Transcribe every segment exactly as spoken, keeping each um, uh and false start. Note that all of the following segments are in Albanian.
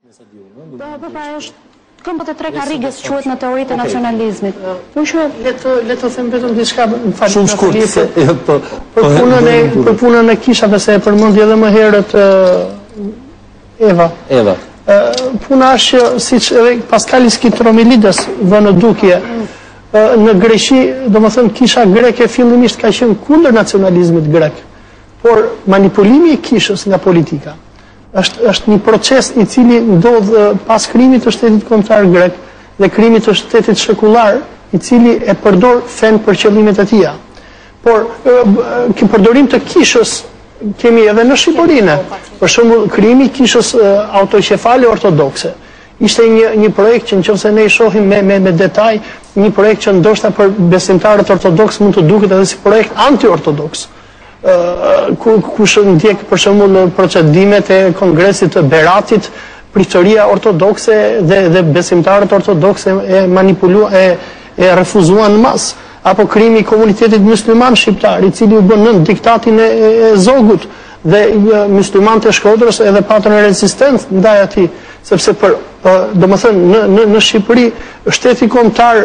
Po, po, pra është këmbët e tre karrigës quhet në teoritë e nacionalizmit. Po që le të le të them vetëm diçka në fakt. Shumë shkurt. Po, për punën e për punën e kishave se e përmendi edhe më herët Eva. Eva. Puna është që siç edhe Paskalis Kitromilides vë në dukje në Greqi, domethënë kisha greke fillimisht ka qenë kundër nacionalizmit grek, por manipulimi i kishës nga politika është është një proces i cili ndodh pas krimit të shtetit kombëtar grek dhe krimit të shtetit shekullar, i cili e përdor fen për qëllimet e tija. Por ky përdorim të kishës kemi edhe në Shqipërinë. Për shembull, krimi i kishës autoqefale ortodokse. Ishte një një projekt që nëse ne i shohim me me me detaj, një projekt që ndoshta për besimtarët ortodoks mund të duket edhe si projekt anti-ortodoks. Kush ndjek për shembull procedimet e kongresit të Beratit, Pritëria ortodokse dhe dhe besimtarët ortodokse e manipuluan e e refuzuan në mas, apo krimi i komunitetit musliman shqiptar, i cili u bën nën diktatin e, e zogut dhe muslimanët e Shkodrës edhe patën rezistencë ndaj atij, sepse për domethënë në në në Shqipëri shteti kombëtar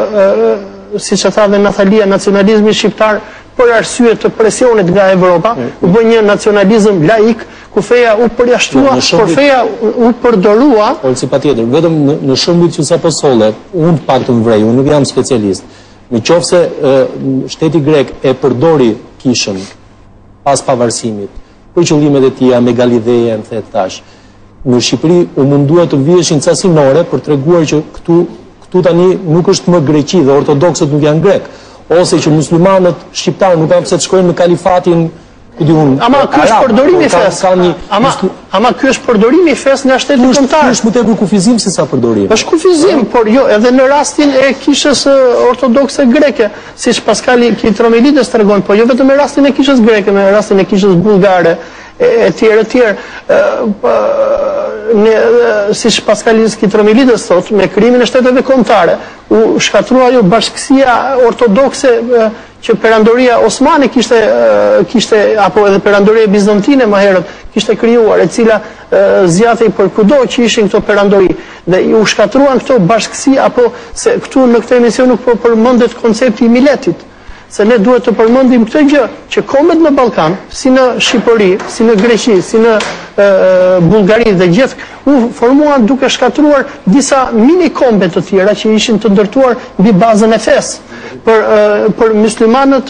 siç e tha dhe Nathalia, nacionalizmi shqiptar për arsye të presionit nga Evropa, u bë një nacionalizëm laik, ku feja u përjashtua, por feja u përdorua. Por si patjetër, vetëm në, në shëmbujt që sapo solle, unë pak të vrej, unë nuk jam specialist. Në qoftë se shteti grek e përdori kishën pas pavarësimit, për qëllimet e tija, me Galileja, më thet tash, në Shqipëri u mundua të vjeshin casinore për treguar që këtu këtu tani nuk është më Greqi dhe ortodoksët nuk janë grek, ose që muslimanët shqiptarë nuk kanë pse të shkojnë në kalifatin, ku di unë. Ama ky është përdorimi i fes. Ama ama ky është përdorimi i fes nga shteti kombëtar. Është më tepër kufizim se sa përdorim. Është kufizim, por jo, edhe në rastin e kishës ortodokse greke, siç Paskali Kitromilides tregon, po jo vetëm në rastin e kishës greke, në rastin e kishës bullgare e tjerë e tjerë. Ne siç Paskalis Kitromilides thot, me krimin e shteteve kombëtare u shkatrua ajo bashkësia ortodokse që perandoria osmane kishte kishte apo edhe perandoria bizantine më herët kishte krijuar, e cila zjatej për kudo që ishin këto perandori dhe u shkatruan këto bashkësi, apo se këtu në këtë emision nuk po përmendet koncepti i miletit, se ne duhet të përmendim këtë gjë që kombet në Ballkan, si në Shqipëri, si në Greqi, si në Bullgari dhe gjithë u formuan duke shkatruar disa mini kombe të tjera që ishin të ndërtuar mbi bazën e fesë. Për për muslimanët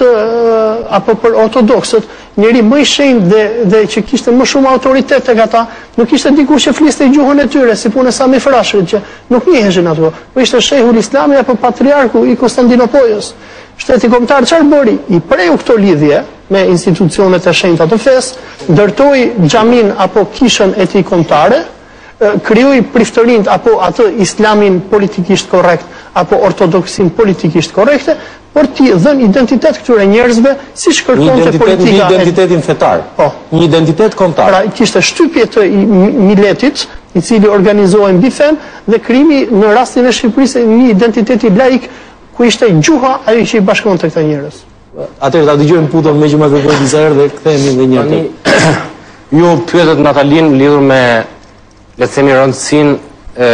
apo për ortodoksët, njëri më i shenjtë dhe dhe që kishte më shumë autoritet tek ata, nuk ishte dikush që fliste gjuhën e tyre, si punë Sami Frashërit që nuk njiheshin ato, po ishte shehul Islami apo patriarku i Konstantinopolës. Shteti kombëtar çfarë bëri? I preju këto lidhje me institucionet e shenjta të fesë, ndërtoi xhamin apo kishën e tij kombëtare, krijoi priftërinë apo atë islamin politikisht korrekt apo ortodoksin politikisht korrekte, por ti dhën identitet këtyre njerëzve siç kërkonte politika. Një identitetin fetar. Po, një identitet kombëtar. Pra kishte shtypje të miletit, i cili organizohej mbi fen, dhe krimi në rastin e Shqipërisë një identiteti laik ku ishte gjuha ajo që i bashkonte këta njerëz. Atëherë ta dëgjojmë Puton me që më kërkoi disa herë dhe kthehemi edhe një herë. Ju pyetet Natalin lidhur me, le të themi, rëndësinë e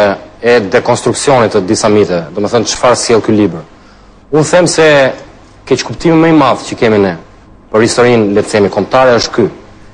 e dekonstruksionit të disa mite, do më thënë çfarë sjell ky libër. Unë them se keqkuptimi më i madh që kemi ne për historinë, le të themi, kombëtare është ky,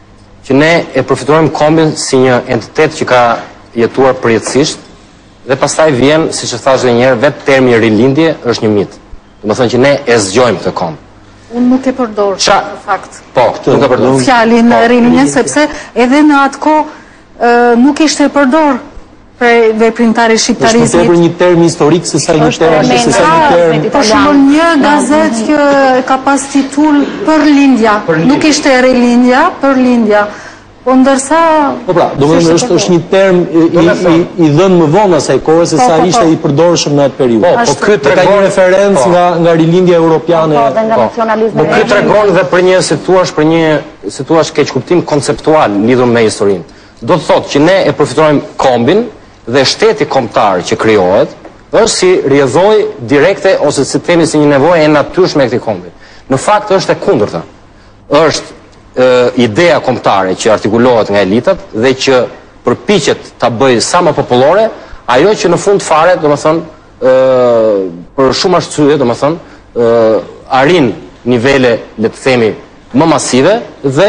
që ne e përfitojmë kombin si një entitet që ka jetuar përjetësisht dhe pastaj vjen, siç e thash edhe një herë, vetë termi rilindje është një mit. Do më thënë që ne e zgjojmë këtë komb. Unë nuk e përdor në fakt. Po, nuk e përdor. Fjalin rilindje sepse edhe në atë kohë nuk ishte e përdor për veprimtari shqiptarizmit. Është për një term historik se sa një term, se sa një term. Për shembull, një gazet që ka pas titull Për lindja, nuk ishte rilindja, Për lindja. Po ndërsa... Po pra, do më thënë është është një term i dhënë më vonë asaj kohë se sa ishte i përdorshëm në atë periudhë. Po, po ky tregon një referencë nga nga rilindja europiane. Po, dhe nga nacionalizmi. Po ky tregon dhe për një, si thua, për një, si thua, keqkuptim konceptual lidhur me historinë. Do të thotë që ne e përfitojmë kombin dhe shteti kombëtar që krijohet është si rrjedhoj direkte ose si themi si një nevojë e natyrshme e këtij kombi. Në fakt është e kundërta. Është ideja kombëtare që artikulohet nga elitat dhe që përpiqet ta bëjë sa më popullore, ajo që në fund fare, domethënë, ë për shumë arsye, domethënë, ë arrin nivele, le të themi, më masive dhe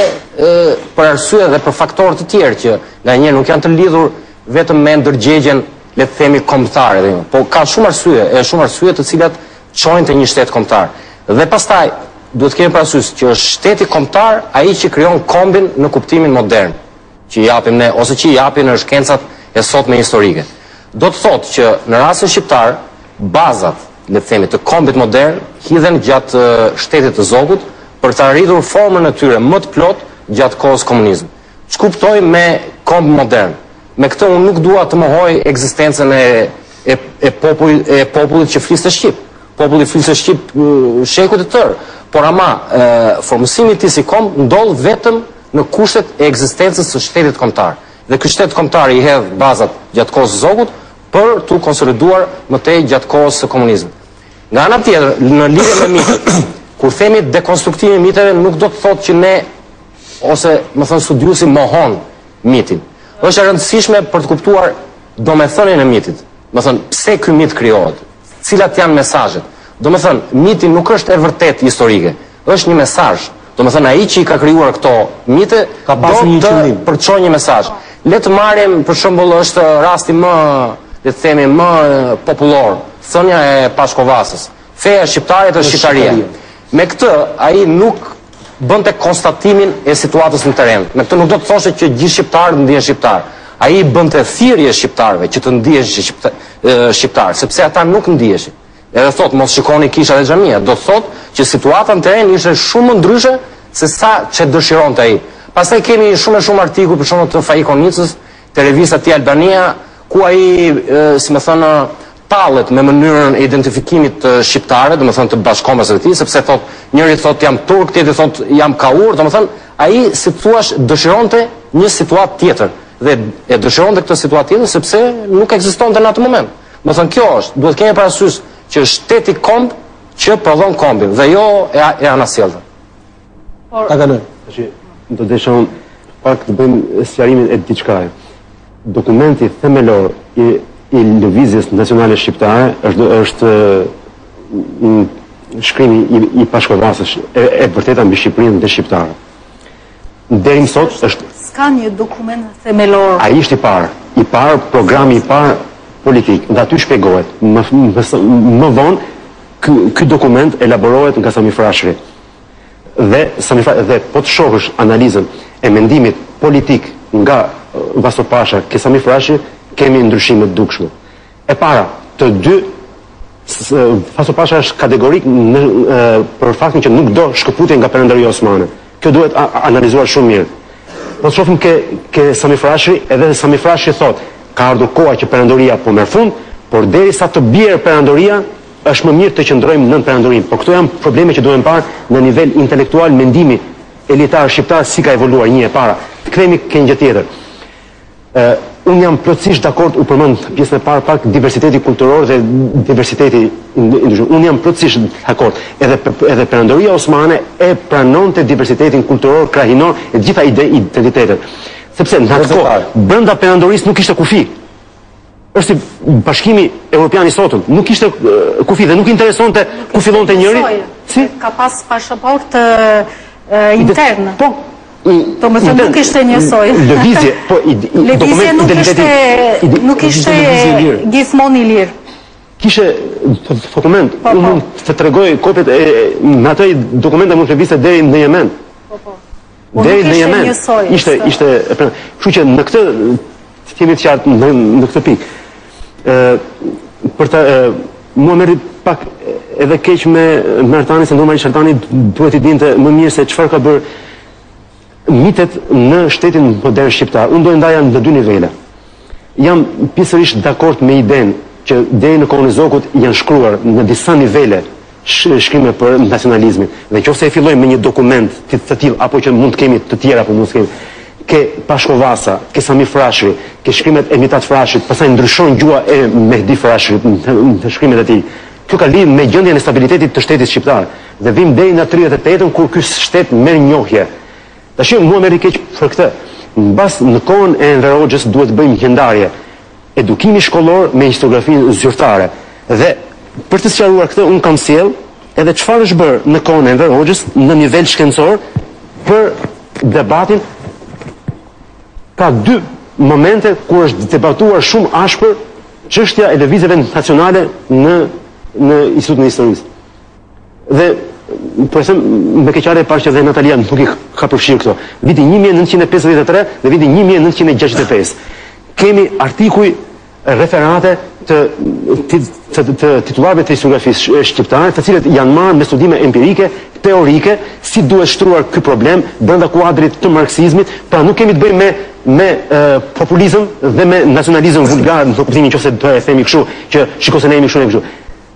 e, për arsye dhe për faktorë të tjerë që nganjëherë nuk janë të lidhur vetëm me ndërgjegjen, le të themi, kombëtare, dhe, po ka shumë arsye, e shumë arsye të cilat çojnë te një shtet kombëtar. Dhe pastaj duhet kemi parasysh që është shteti kombëtar ai që krijon kombin në kuptimin modern, që i japim ne ose që i japin në shkencat e sotme historike. Do të thotë që në rastin shqiptar, bazat, le të themi, të kombit modern hidhen gjatë uh, shtetit të Zogut për të arritur formën e tyre më të plot gjatë kohës komunizmit. Ç'kuptoj me komb modern? Me këtë unë nuk dua të mohoj ekzistencën e, e, e, popullit, e popullit që fliste shqip. Populli fliste shqip uh, shekujt e tërë, por ama uh, formësimi i tij si komb ndodh vetëm në kushtet e ekzistencës së shtetit kombëtar. Dhe ky shtet kombëtar i hedh bazat gjatë kohës së Zogut për të konsoliduar më tej gjatë kohës së komunizmit. Nga ana tjetër, në lidhje me mitet, kur themi dekonstruktimi i miteve, nuk do të thotë që ne ose, më thënë, studiuesi mohon mitin. Është e rëndësishme për të kuptuar domethënien e mitit. Më thënë, pse ky mit krijohet? Cilat janë mesazhet? Domethënë, miti nuk është e vërtet historike, është një mesazh. Domethënë, ai që i ka krijuar këto mite ka pasur një qëllim për të çojë një mesazh. Le të marrim për shembull është rasti më, le të themi, më popullor, thënia e Pashkovasës. Feja shqiptare të shqiptaria. Me këtë ai nuk bënte konstatimin e situatës në terren. Me këtë nuk do të thoshte që gjithë shqiptarët ndihen shqiptar. Ai bënte thirrje shqiptarëve që të ndiheshin shqiptar, shqiptar, sepse ata nuk ndiheshin. Edhe thot mos shikoni kisha dhe xhamia, do të thot që situata në terren ishte shumë më ndryshe se sa që dëshironte ai. Pastaj kemi shumë e shumë artikuj për shembull të Faikonicës, te revista Ti Albania, ku ai, si më thënë, tallet me mënyrën e identifikimit të shqiptare, do të thënë të bashkombësve të tij, sepse thot njëri thot jam turk, tjetri thot jam kaur, do të thënë ai si thuaç dëshironte një situatë tjetër dhe e dëshironte këtë situatë tjetër sepse nuk ekzistonte në atë moment. Do të thënë kjo është, duhet kemi parasysh që shteti komb që prodhon kombin dhe jo e, e anasjellta. Ta kaloj. Tash do të shohim pak të bëjmë sqarimin e diçka. Dokumenti themelor i i lëvizjes nacionale shqiptare është është uh, shkrimi i, i Pashkovasës e, e vërteta mbi Shqipërinë dhe shqiptarët. Deri më sot është s'ka një dokument themelor. Ai është i parë, i parë programi i parë politik. Dhe aty shpjegohet. Më, më, më vonë ky ky dokument elaborohet nga Sami Frashëri. Dhe Sami Frashëri dhe po të shohësh analizën e mendimit politik nga Vaso Pasha ke Sami Frashëri, kemi ndryshime të dukshme. E para, të dy, Vaso Pasha është kategorik në, e, për faktin që nuk do shkëputje nga Perëndaria Osmane. Kjo duhet a, a, analizuar shumë mirë. Po të shohim ke, ke Sami Frashëri, edhe Sami Frashëri thot, ka ardhur koha që Perëndoria po merr fund, por derisa të bjerë Perëndoria, është më mirë të qëndrojmë nën Perëndorinë. Po këto janë probleme që duhen parë në nivel intelektual, mendimi elitar shqiptar si ka evoluar një e para. Të kthehemi ke një gjë tjetër. Ë Unë jam plotësisht dakord, u përmend pjesën e parë pak diversiteti kulturor dhe diversiteti ndryshëm. Unë jam plotësisht dakord. Edhe edhe Perëndoria Osmane e pranonte diversitetin kulturor, krahinor e gjitha ide identitetet. Sepse në atë kohë brenda Perëndorisë nuk ishte kufi. Është si Bashkimi Evropian i sotëm, nuk ishte uh, kufi dhe nuk interesonte ku fillonte njëri. Si ka pas pasaport uh, intern. Po, Do më thënë nuk ishte njësoj. Lëvizje, po i, i Lëvizje nuk ishte nuk ishte gjithmonë i lirë. Kishe dokument, unë mund të tregoj kopjet e me atë dokumente mund të lëvizte deri në Yemen. Po po. Deri në Yemen. Ishte ishte, kështu që në këtë të kemi të qartë në, në këtë pikë. Ë për të mua merri pak edhe keq me me Artani, se normalisht Artani duhet i dinte më mirë se çfarë ka bërë mitet në shtetin modern shqiptar. Unë do e ndaja në dy nivele. Jam pjesërisht dakord me idenë që deri në kohën e Zogut janë shkruar në disa nivele shkrime për nacionalizmin. Dhe nëse e fillojmë me një dokument të tillë apo që mund të kemi të tjera apo mund të kemi, ke Pashkovasa, ke Sami Frashëri, ke shkrimet e Mitat Frashërit, pastaj ndryshon gjua e Mehdi Frashërit në shkrimet e tij. Kjo ka lidhje me gjendjen e stabilitetit të shtetit shqiptar. Dhe vim deri në tridhjetë e tetën kur ky shtet merr njohje. Tash mua më rikeq për këtë. mbas në kohën e Enver Hoxhës duhet të bëjmë ndarje edukimi shkollor me historiografinë zyrtare. Dhe për të sqaruar këtë, unë kam sjell edhe çfarë është bërë në kohën e Enver Hoxhës në nivel shkencor për debatin. Ka dy momente kur është debatuar shumë ashpër çështja e lëvizjeve nacionale në në Institutin e Historisë. Dhe për shemb me keqare e parë që dhe Natalia nuk i ka përfshirë këto. Viti një mijë e nëntëqind e pesëdhjetë e tre dhe viti një mijë e nëntëqind e gjashtëdhjetë e pesë. Kemi artikuj referate të, të, të, të titullarëve të historiografisë shqiptare, të cilët janë marrë me studime empirike, teorike, si duhet shtruar ky problem brenda kuadrit të marksizmit. Pra nuk kemi të bëjmë me me uh, populizëm dhe me nacionalizëm vulgar, në kuptimin nëse do e themi kështu, që shikose ne jemi kështu ne kështu.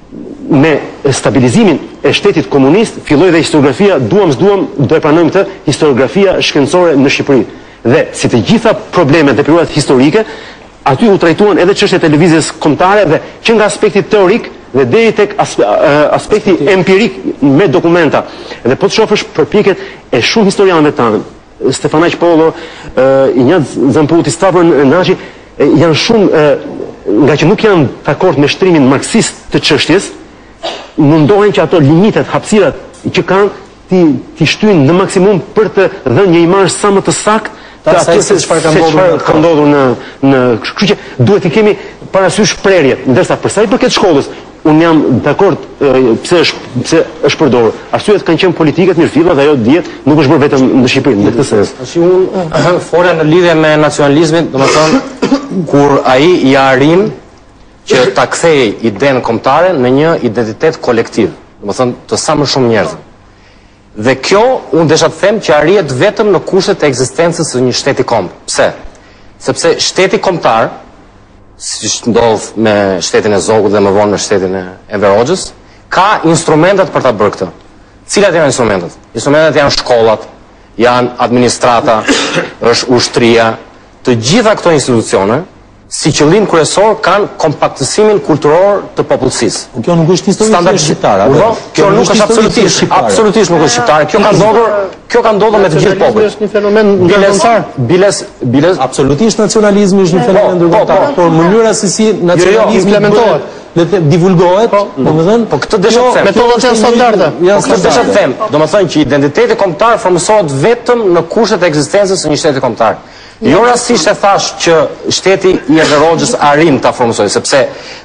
Me stabilizimin e shtetit komunist, filloi dhe historiografia, duam s'duam, do e pranojmë këtë, historiografia shkencore në Shqipëri. Dhe si të gjitha problemet dhe periudhat historike, aty u trajtuan edhe çështjet e lëvizjes kombëtare dhe që nga aspekti teorik dhe deri tek aspekti empirik me dokumenta. Dhe po të shohësh përpjekjet e shumë historianëve tanë, Stefanaj Polo, Injat Zamputi, Stavro Naçi, janë shumë, nga që nuk janë dakord me shtrimin marksist të çështjes, mundohen që ato limitet, hapësirat që kanë, ti, ti shtyjnë në maksimum për të dhënë një imazh sa më të saktë të atë se çfarë ka ndodhur në në kështu që duhet të kemi parasysh prerjet, ndërsa për sa i përket shkollës, unë jam dakord pse është pse është përdorur. Arsyet kanë qenë politike të mirëfilla dhe ajo dihet nuk është bërë vetëm në Shqipëri, në këtë sens. Tash unë fola në lidhje me nacionalizmin, domethënë kur ai i arrin që ta kthejë idenë kombëtare në një identitet kolektiv, domethënë të sa më shumë njerëzve. Dhe kjo unë desha të them që arrihet vetëm në kushtet e ekzistencës së një shteti kombë. Pse? Sepse shteti kombëtar, siç ndodh me shtetin e Zogut dhe më vonë me shtetin e Enver Hoxhës, ka instrumentet për ta bërë këtë. Cilat janë instrumentet? Instrumentet janë shkollat, janë administrata, është ushtria, të gjitha këto institucione, si qëllim kryesor kanë kompaktësimin kulturor të popullsisë. Kjo nuk është historisë shqiptare. Kjo nuk është absolutisht, absolutisht nuk është shqiptare. Kjo ka ndodhur, kjo ka ndodhur me të gjithë popujt. Është një fenomen ndërkombëtar. Biles, biles, absolutisht nacionalizmi është një fenomen ndërkombëtar, por mënyra se si nacionalizmi implementohet dhe divulgohet, domethënë, po këtë desha të them. Metodat janë standarde. Po këtë desha të them. Domethënë që identiteti kombëtar formësohet vetëm në kushtet e ekzistencës së një shteti kombëtar. Jo rastisht e thash që shteti i Enver Hoxhës arrin ta formosojë, sepse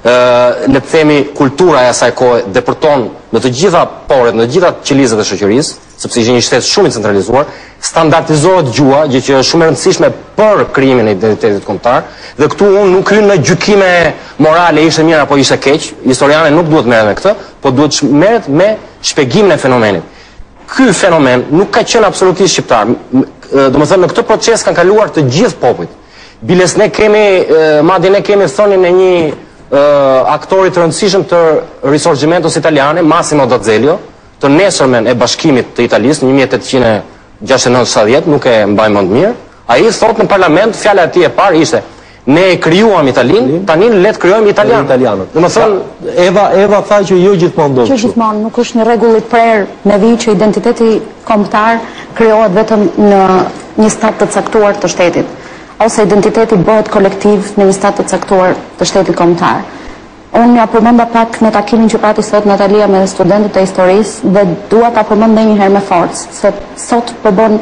le të themi kultura e asaj kohe depërton në të gjitha poret, në të gjitha qelizat e shoqërisë, sepse ishte një shtet shumë i centralizuar, standardizohet gjua, gjë që është shumë e rëndësishme për krijimin e identitetit kombëtar, dhe këtu unë nuk hyn në gjykime morale, ishte mirë apo ishte keq, historiani nuk duhet merret me këtë, po duhet merret me shpjegimin e fenomenit. Ky fenomen nuk ka qenë absolutisht shqiptar. Domethënë në këtë proces kanë kaluar të gjithë popujt. Biles ne kemi, madje ne kemi thonin e një aktori të rëndësishëm të Risorgjimentos Italiane, Massimo D'Azeglio, të nesërmen e bashkimit të Italisë në një mijë e tetëqind e gjashtëdhjetë e nëntë shtatëdhjetë, nuk e mbaj mend mirë. Ai thotë në parlament, fjala e tij e parë ishte: ne e krijuam Italinë, tani le të krijojmë italianët. Domethënë Eva Eva tha që jo gjithmonë do. Që gjithmonë nuk është një rregull i prerë me vijë që identiteti kombëtar krijohet vetëm në një stat të caktuar të shtetit, ose identiteti bëhet kolektiv në një stat të caktuar të shtetit kombëtar. Unë ja përmenda pak në takimin që pati sot Natalia me studentët e historisë dhe dua ta përmend edhe një herë me forcë, se sot po bën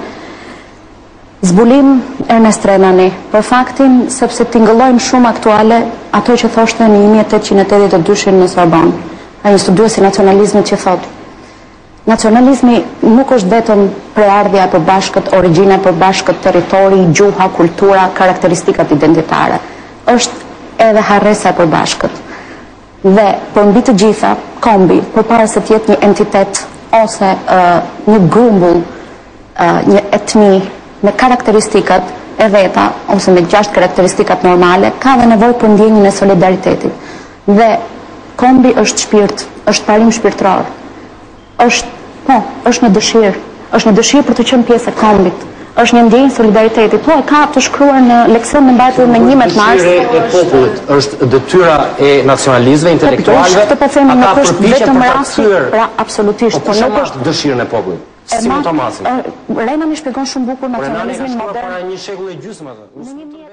zbulim Ernest Renani, për faktin sepse tingëllojnë shumë aktuale ato që thoshte në një mijë e tetëqind e tetëdhjetë e dy në Sorbonne. Ai një studiues i nacionalizmit që thotë: nacionalizmi nuk është vetëm preardhja e përbashkët, origjina e përbashkët, territori, gjuha, kultura, karakteristikat identitare. Është edhe harresa e përbashkët. Dhe për mbi të gjitha, kombi, përpara se të jetë një entitet ose uh, një grumbull, uh, një etni me karakteristikat e veta, ose me gjashtë karakteristikat normale, ka dhe nevojë për ndjenjën e solidaritetit. Dhe kombi është shpirt, është parim shpirtëror. Është, po, është në dëshirë, është në dëshirë për të qenë pjesë e kombit. Është një ndjenjë solidariteti. Po e ka të shkruar në leksion në mbajtur me njëmet mars. Dëshira e popullit është detyra e nacionalistëve, intelektualëve. Këtë po themi nuk është vetëm rasti, pra absolutisht, po nuk është dëshirën e popullit. Simon Thomasin. Rena mi shpjegon shumë bukur Renani ka nacionalizmin shkuar modern. para një shekulli e gjysmë atë. Në një